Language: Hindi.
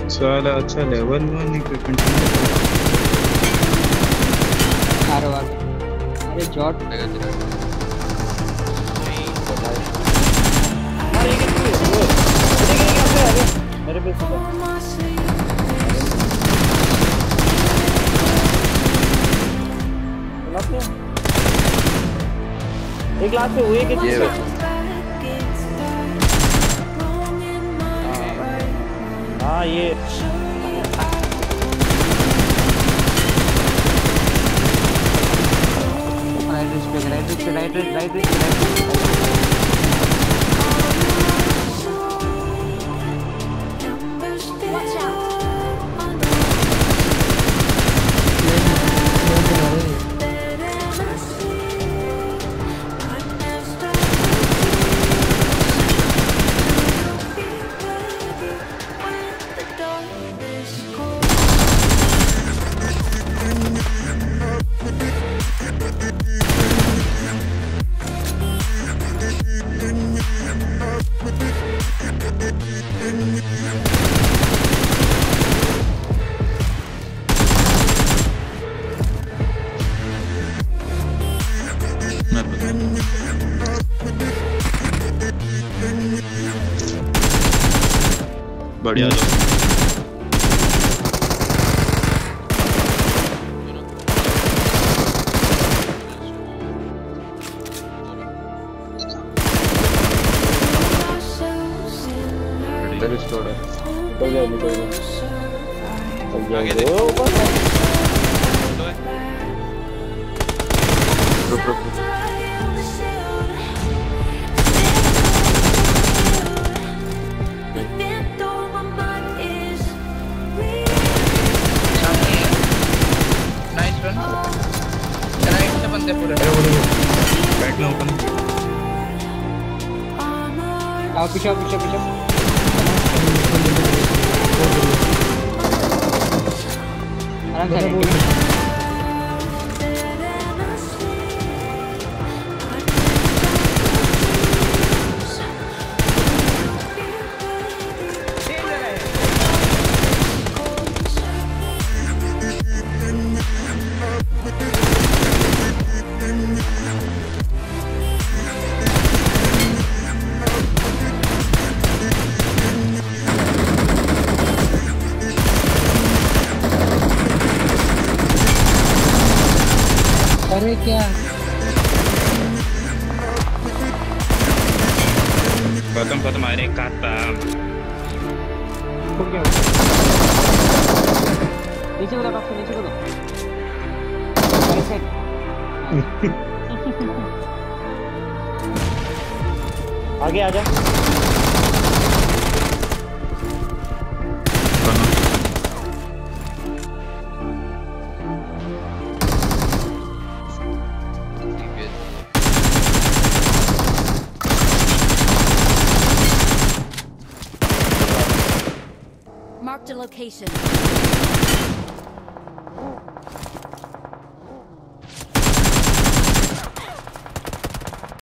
साला अच्छा लेवल 1 इक्विपमेंट अरे जॉट मेरे पे एक लास्ट पे हुए कितने हाँ ये राइट बढ़िया दो आगे दे रुक बंदे पूरे बैठना ओपन आओ पीछे आराम से अरे क्या खत्म अरे खत्म नीचे करो डॉक्टर नीचे करो आगे आजा Marked a location.